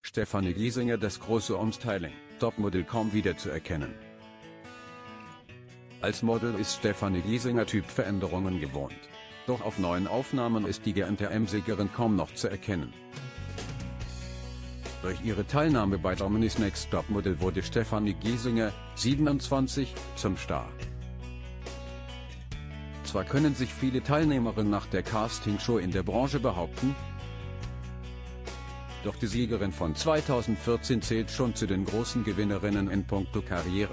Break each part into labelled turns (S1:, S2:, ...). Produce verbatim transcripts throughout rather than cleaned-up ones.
S1: Stefanie Giesinger, das große Umstyling, Topmodel kaum wieder zu erkennen. Als Model ist Stefanie Giesinger Typveränderungen gewohnt. Doch auf neuen Aufnahmen ist die G N T M-Siegerin kaum noch zu erkennen. Durch ihre Teilnahme bei Germany's Next Topmodel wurde Stefanie Giesinger, siebenundzwanzig, zum Star. Zwar können sich viele Teilnehmerinnen nach der Castingshow in der Branche behaupten, doch die Siegerin von zweitausendvierzehn zählt schon zu den großen Gewinnerinnen in puncto Karriere.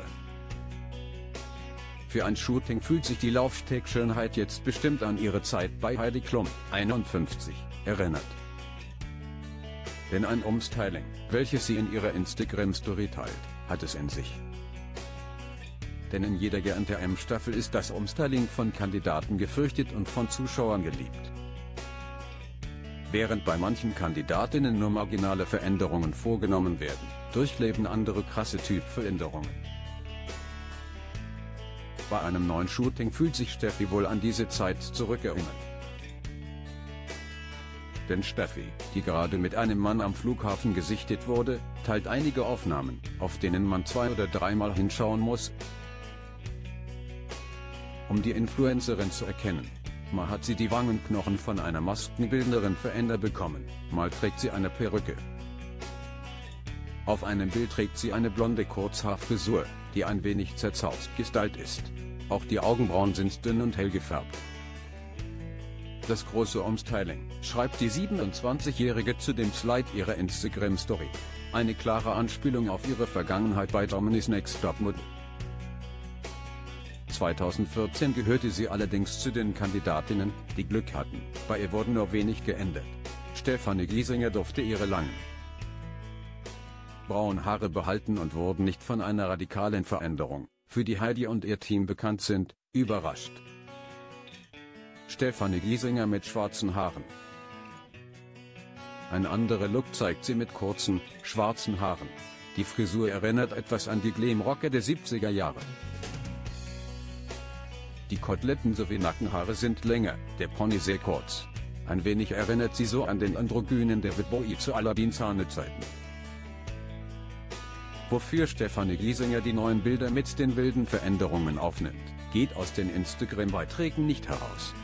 S1: Für ein Shooting fühlt sich die Laufstegschönheit jetzt bestimmt an ihre Zeit bei Heidi Klum, einundfünfzig, erinnert. Denn ein Umstyling, welches sie in ihrer Instagram-Story teilt, hat es in sich. Denn in jeder G N T M-Staffel ist das Umstyling von Kandidaten gefürchtet und von Zuschauern geliebt. Während bei manchen Kandidatinnen nur marginale Veränderungen vorgenommen werden, durchleben andere krasse Typveränderungen. Bei einem neuen Shooting fühlt sich Steffi wohl an diese Zeit zurückerinnert. Denn Steffi, die gerade mit einem Mann am Flughafen gesichtet wurde, teilt einige Aufnahmen, auf denen man zwei- oder dreimal hinschauen muss, um die Influencerin zu erkennen. Mal hat sie die Wangenknochen von einer Maskenbildnerin verändert bekommen, mal trägt sie eine Perücke. Auf einem Bild trägt sie eine blonde Kurzhaarfrisur, die ein wenig zerzaust gestylt ist. Auch die Augenbrauen sind dünn und hell gefärbt. Das große Umstyling, schreibt die siebenundzwanzigjährige zu dem Slide ihrer Instagram-Story. Eine klare Anspielung auf ihre Vergangenheit bei Germany's Next Topmodel. zweitausendvierzehn gehörte sie allerdings zu den Kandidatinnen, die Glück hatten, bei ihr wurden nur wenig geändert. Stefanie Giesinger durfte ihre langen braunen Haare behalten und wurden nicht von einer radikalen Veränderung, für die Heidi und ihr Team bekannt sind, überrascht. Stefanie Giesinger mit schwarzen Haaren. Ein anderer Look zeigt sie mit kurzen, schwarzen Haaren. Die Frisur erinnert etwas an die Glamrocker der siebziger Jahre. Die Koteletten sowie Nackenhaare sind länger, der Pony sehr kurz. Ein wenig erinnert sie so an den Androgynen David Bowie zu Aladdins Hane-Zeiten. Wofür Stefanie Giesinger die neuen Bilder mit den wilden Veränderungen aufnimmt, geht aus den Instagram-Beiträgen nicht heraus.